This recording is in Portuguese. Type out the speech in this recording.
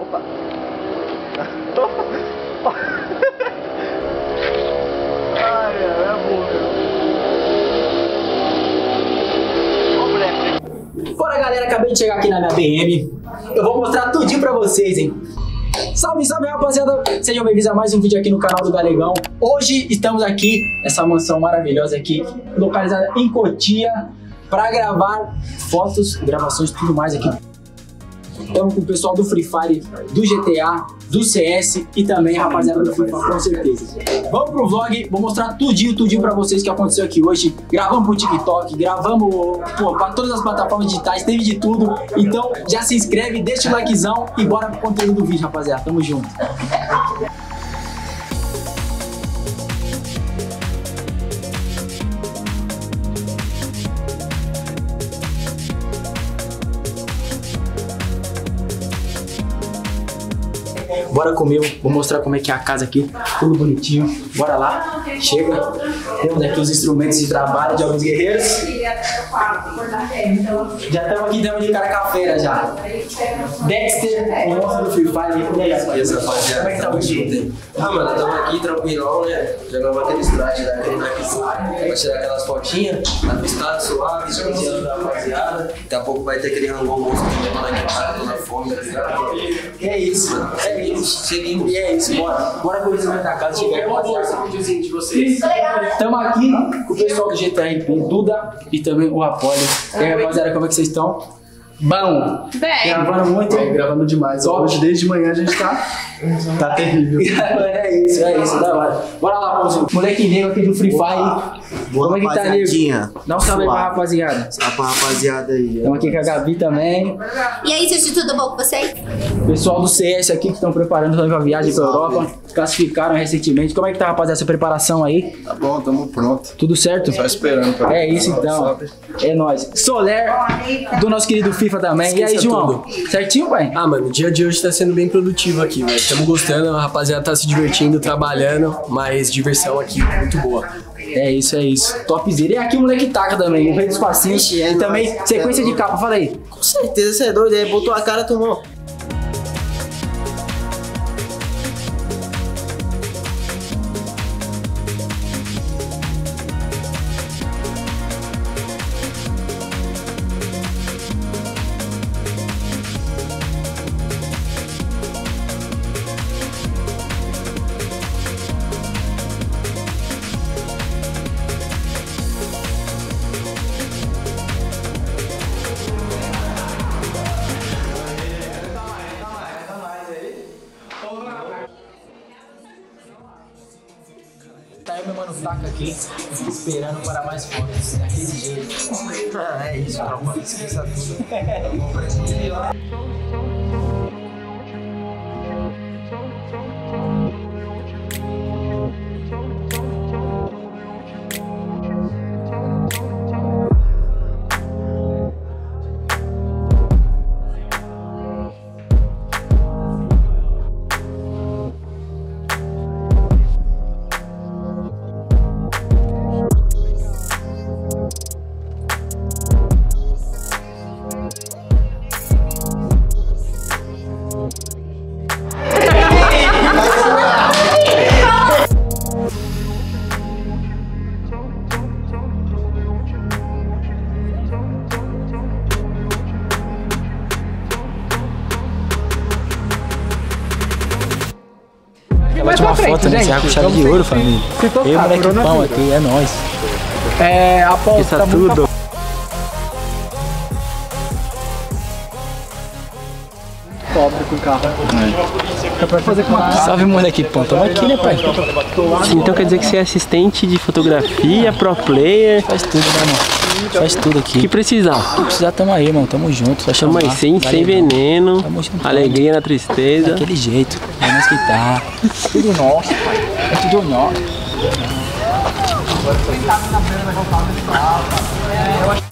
Opa. Ai, é bom, meu. Bora, galera, acabei de chegar aqui na minha BM. Eu vou mostrar tudinho pra vocês, hein. Salve, salve, rapaziada. Sejam bem-vindos a mais um vídeo aqui no canal do Galegão. Hoje estamos aqui nessa mansão maravilhosa aqui, localizada em Cotia, pra gravar fotos, gravações e tudo mais aqui. Estamos com o pessoal do Free Fire, do GTA, do CS e também, rapaziada, do FIFA, com certeza. Vamos pro vlog, vou mostrar tudinho pra vocês que aconteceu aqui hoje. Gravamos pro TikTok, gravamos, pô, pra todas as plataformas digitais, teve de tudo. Então, já se inscreve, deixa o likezão e bora pro conteúdo do vídeo, rapaziada. Tamo junto. Bora comigo, vou mostrar como é que é a casa aqui, tudo bonitinho. Bora lá, chega. Temos aqui os instrumentos de trabalho de alguns guerreiros. Já estamos aqui, estamos de caracafeira já. Dexter, o monstro do Free Fire. E aí, rapaziada? Como é que tá o dia? Ah, mano, estamos aqui tranquilão, né? Jogamos aqueles trajes daquele pra tirar aquelas fotinhas, na pistada suave, esquecendo da rapaziada. Daqui a pouco vai ter aquele rangão monstro que vai lá em casa, na fome, tá ligado? Que é isso, mano? É isso. Seguimos. E é isso, bora. Bora com o instrumento da casa, chegar aí, rapaziada. De vocês. Estamos aqui com o pessoal do GTRP, Duda e também o Apollo. E aí, rapaziada, como é que vocês estão? Bom, bem. Gravando muito, Gravando demais. Top. Hoje, desde manhã, a gente tá terrível. é isso, da hora. Bora lá, Pãozinho. Moleque negro aqui do Free Fire. Boa, Como é que tá, nego? Dá um salve aí pra rapaziada. Salve pra rapaziada aí. Estamos aqui com a Gabi também. E aí, gente, tudo bom com vocês? Pessoal do CS aqui que estão preparando também pra viagem pra Europa. Classificaram recentemente. Como é que tá, rapaziada, essa preparação aí? Tá bom, tamo pronto. Tudo certo? Só esperando pra... É isso então. É nóis. Soler, do nosso querido FIFA também. E aí, João? Certinho, pai? Ah, mano, o dia de hoje tá sendo bem produtivo aqui, velho. Estamos gostando, a rapaziada tá se divertindo, trabalhando, mas diversão aqui muito boa. É isso. Topzera. E aqui o moleque taca também, o rei dos passinhos. E também sequência de capa, fala aí. Com certeza, você é doido, aí botou a cara, tomou. Tá aí meu mano taca aqui, esperando para mais fotos. Daquele jeito. Ah, é isso, tropa. Esqueça tudo. Mais uma foto, né? Encerrar com chave de ouro, família. Eu, moleque pão aqui, é nóis. É, Apolo, Isso é tudo. Pobre com o carro. É pra fazer com uma... Salve, moleque pão. Tamo aqui, né, pai? Então quer dizer que você é assistente de fotografia, pro player? Faz tudo, né, irmão? Faz tudo aqui. Que precisar. Se precisar, tamo aí, mano. Tamo junto. Só Tamo aí, chamar. sem veneno, Tamo junto. alegria na tristeza. Daquele jeito. É nós que tá. Tudo nosso, pai. É tudo nosso. Eu acho